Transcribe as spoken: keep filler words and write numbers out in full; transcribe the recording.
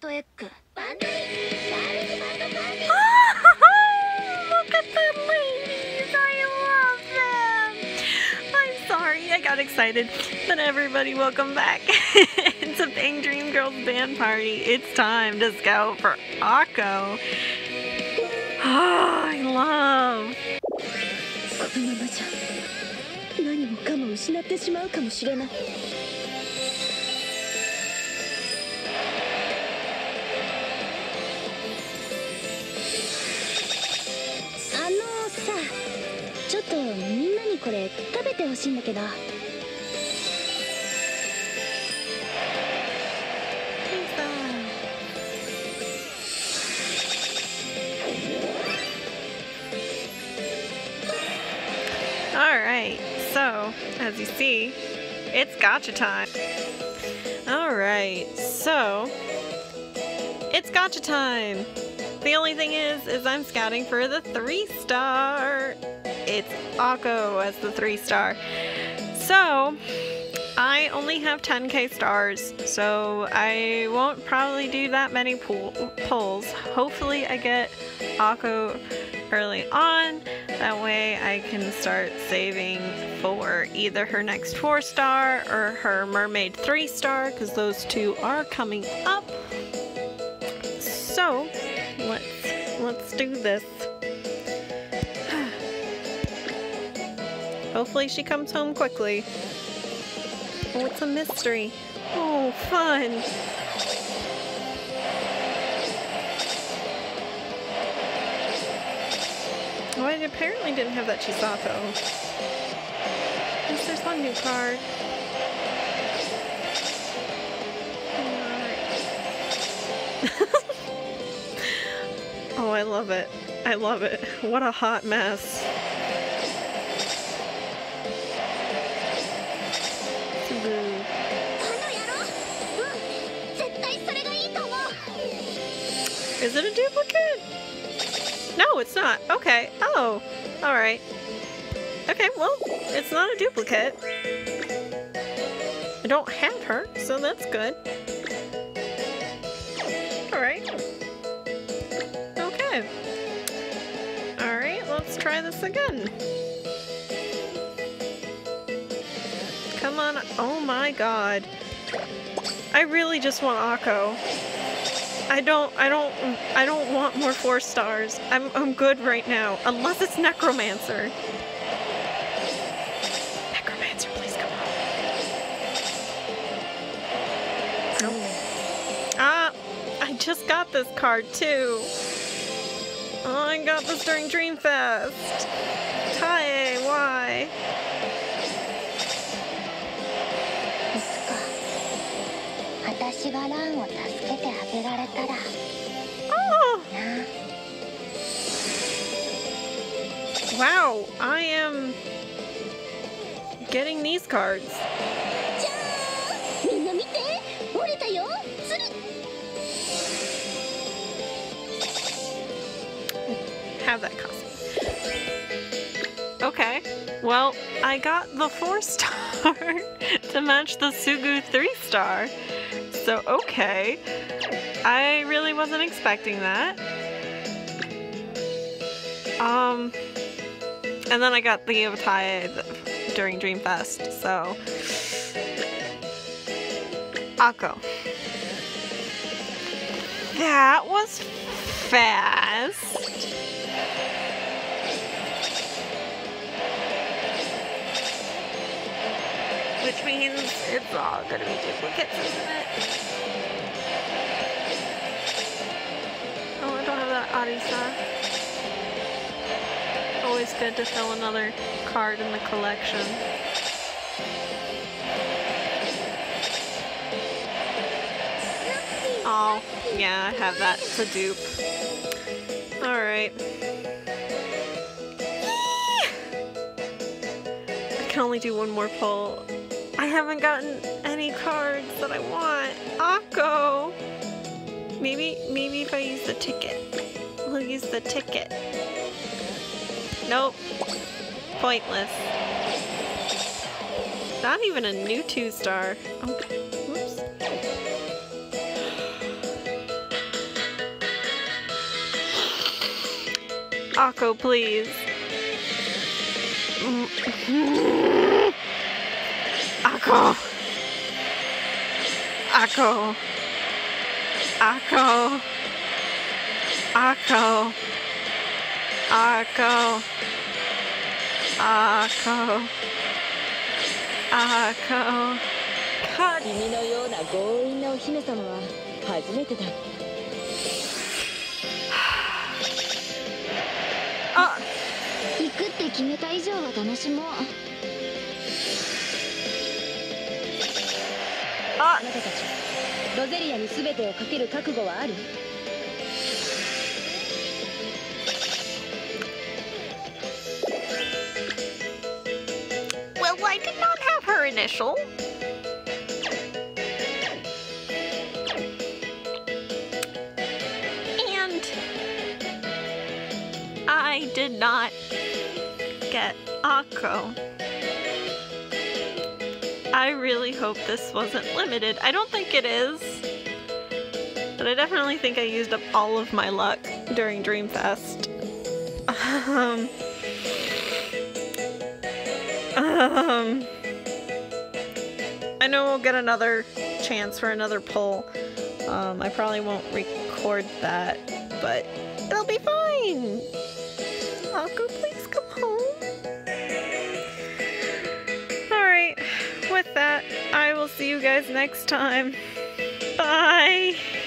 Look at the ladies! I love them! I'm sorry, I got excited. But everybody, welcome back. It's a Bang Dream Girls band party. It's time to scout for Akko. Oh, I love. このままじゃ何もかも失ってしまうかもしれない。あのさ、ちょっとみんなにこれ食べてほしいんだけど。 Alright, so, as you see, it's gacha time. Alright, so, it's gacha time! The only thing is, is I'm scouting for the three star! It's Akko as the three star. So, I only have ten K stars, so I won't probably do that many pull pulls. Hopefully I get Akko early on. That way I can start saving for either her next four star or her mermaid three star, because those two are coming up. So let's let's do this. Hopefully she comes home quickly. Oh, it's a mystery. Oh, fun. Oh, I apparently didn't have that Chisato. At least there's one new card. Oh, I love it. I love it. What a hot mess. Is it a duplicate? No, it's not. Okay. Oh, alright. Okay, well, it's not a duplicate. I don't have her, so that's good. Alright. Okay. Alright, let's try this again. Come on. Oh my god. I really just want Akko. I don't, I don't, I don't want more four stars. I'm, I'm good right now. Unless it's Necromancer. Necromancer, please come on. No. Ah, I just got this card too. Oh, I got this during Dreamfest. Hi, why? Oh! Wow, I am getting these cards. Have that costume. Okay, well, I got the four star to match the Sugu three star. So, okay. I really wasn't expecting that. Um, and then I got the Otai during Dreamfest, so. Akko. That was fast. Which means it's all gonna be duplicates, isn't it? Oh, I don't have that Arisa. Always good to fill another card in the collection. Oh, yeah, I have that. It's a dupe. Alright. I can only do one more pull. I haven't gotten any cards that I want. Akko! Maybe, maybe if I use the ticket. We'll use the ticket. Nope. Pointless. Not even a new two star. Okay. Whoops. Akko, please. Akko. Akko. Akko. Akko. Akko. Akko. Akko. God. 君のような強引なお姫様は初めてだ。 あ、 行くって決めた以上は楽しもう。 あ、 あなたたち、ロゼリアに全てをかける覚悟はある？ Well, I did not have her initial. And I did not get Akko. I really hope this wasn't limited. I don't think it is. But I definitely think I used up all of my luck during Dreamfest. Um... Um, I know we'll get another chance for another pull. Um, I probably won't record that, but it'll be fine. Akko, please come home. Alright, with that, I will see you guys next time. Bye!